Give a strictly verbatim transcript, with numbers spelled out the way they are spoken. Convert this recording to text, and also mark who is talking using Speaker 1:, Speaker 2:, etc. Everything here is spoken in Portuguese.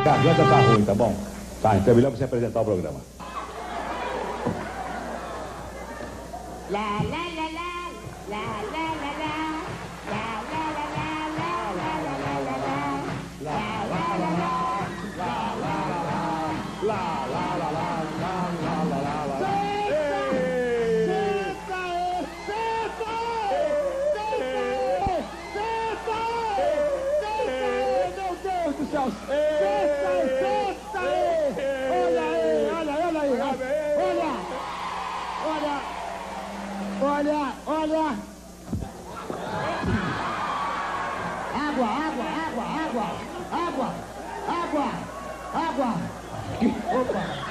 Speaker 1: Garganta tá ruim, tá bom? Tá, então é melhor você apresentar o programa.
Speaker 2: La la la la, la la la la, la la la la, la la la la la la, la la la la, la la la la, la la la la, la la la la. Senta, senta, senta, senta, senta, meu Deus do céu, senta, senta, olha aí, olha, olha aí, olha, olha. Olha, olha! Água, água, água, água, água, água, água! Opa!